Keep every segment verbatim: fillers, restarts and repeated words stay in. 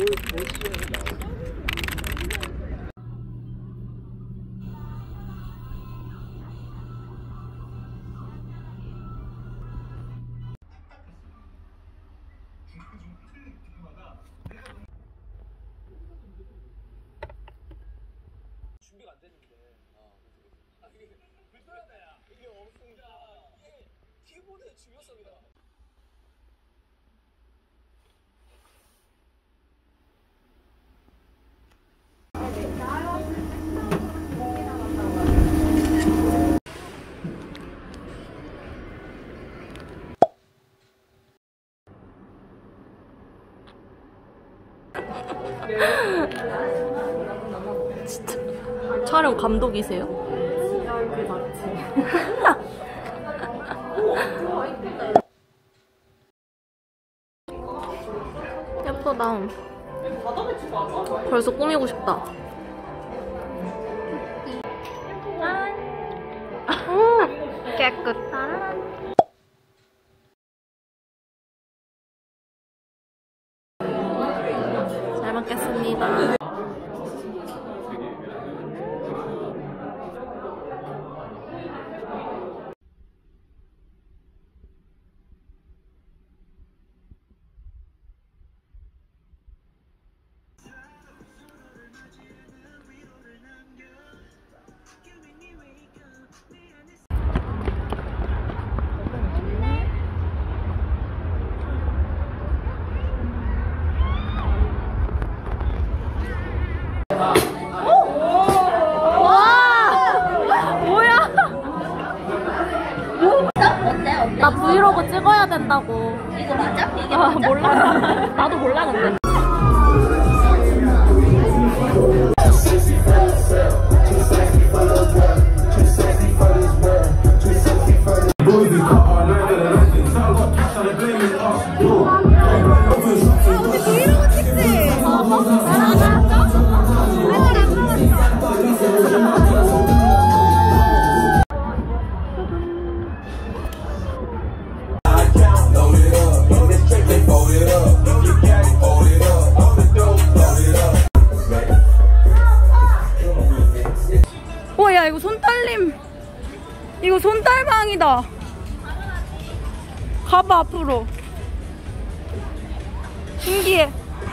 준비가 안 됐는데. 아, 이게 불편하다, 야. 이게 없습니다. 이게 키보드의 중요성이다. 진짜 촬영 감독이세요? 그 자체. 예쁘다. 벌써 꾸미고 싶다. 음, 깨끗. 잘 먹겠습니다. 나 브이로그 찍어야 된다고. 이거 맞아? 이게 아, 맞아? 몰라. 나도 몰라 근데. 야, 이거 손떨림. 이거 손떨방이다. 가봐 앞으로. 신기해.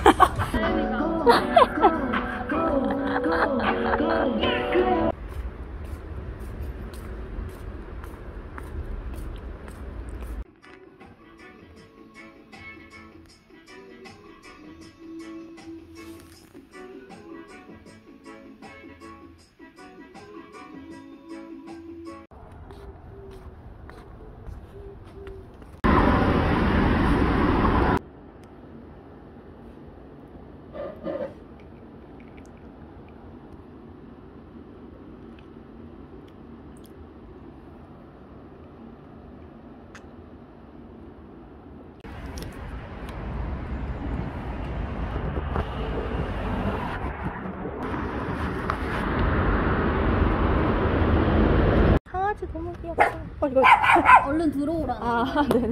너무 귀엽다. 어, 이거. 얼른 들어오라. 아, 네네.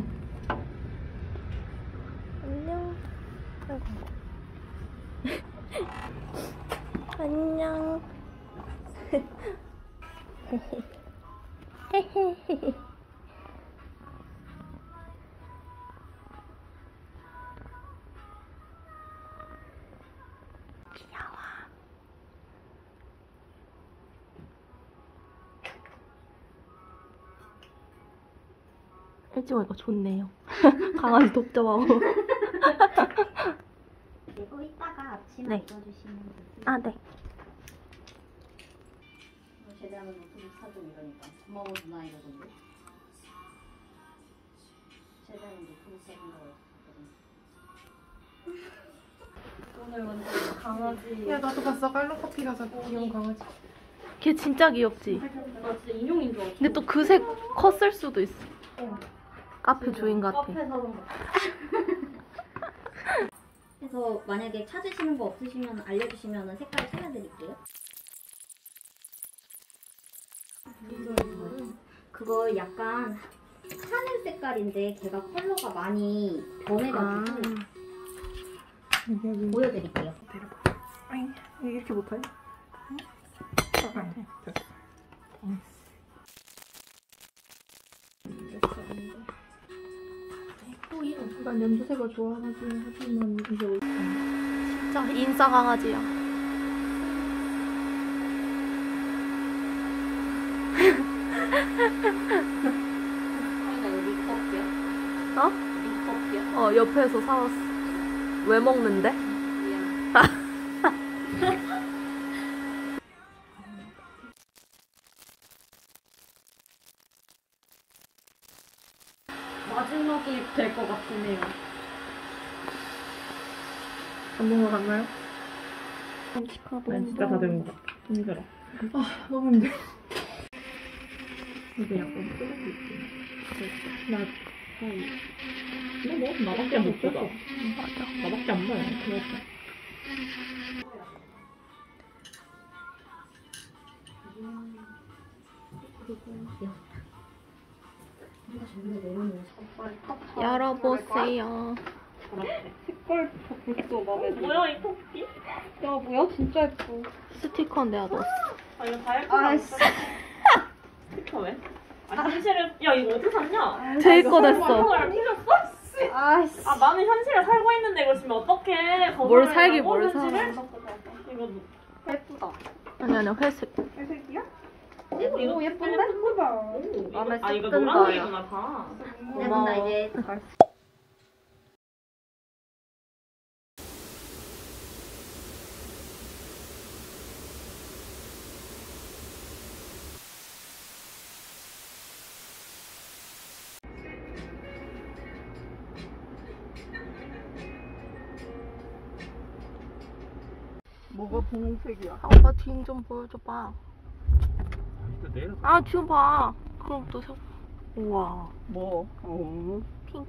안녕. 안녕. 헤헤헤. 귀여워. 일찍 오니까 좋네요. 강아지 독점하고. 그리고 이따가 앞치마 네. 입어주시면 되세요. 아, 네. 제대하면 노트북 사줘 이러니까 고마워 누나 이러던데. 제대하면 노트북 사준다고 했거든. 오늘 완전 강아지. 야 나도 봤어. 깔로커피 가서 귀여운 강아지. 걔 진짜 귀엽지? 나 진짜 인형인 줄 알았어. 근데 또 그 색 컸을 수도 있어. 어. 카페 주인 같아. 카페 사던 거. 그래서 만약에 찾으시는 거 없으시면 알려주시면 색깔 찾아드릴게요. 그거 약간 하늘 색깔인데 걔가 컬러가 많이 변해가지고 아. 여기 여기. 보여드릴게요. 아잉 이게 이렇게 못하니? 아, 됐어. 난 연두색을 좋아하긴 하지만 이제 올 진짜 인싸 강아지야. 하이가 여기 컵이야? 어? 이 컵이야? 어, 옆에서 사왔어. 왜 먹는데? 미안. 마지막이 될 것 같으네요. 안 먹으러 갔나요? 깜찍하다. 난 진짜 다 된 것 같아. 힘들어. 아 너무 힘들어. 이게 약간 쓰레기 있지. 나 거의 근데 뭐 나밖에 못 보다. 맞아. 나밖에 안 봐요. 그렇다. 우리가 전부 내려놓은 열어보세요. 뭐야 이 토끼? 야 뭐야 진짜 예뻐. 스티커는 내가 넣었어. 아 이거 다 예쁘다. 아이씨. 스티커 왜? 아 현실을 야 이거 어디 샀냐? 제일 거 됐어. 거짓말을 틀렸어? 아이씨. 아 나는 현실에 살고 있는데 이거 지금 어떡해? 뭘 살기 뭘 사. 현실을? 이거 예쁘다. 아니, 아니, 회색. 회색이야? 이거 이거 예쁜데? 예쁘다. 오, 마음에 이거, 아 이거 쏙 든다, 노란색이구나 다. 근데 나 이제 뭐가 분홍색이야? 오빠 뒤 좀 보여줘봐. 일단 내려. 아, 뒤 봐. 그럼 또 색. 우와. 뭐? 어. 핑크.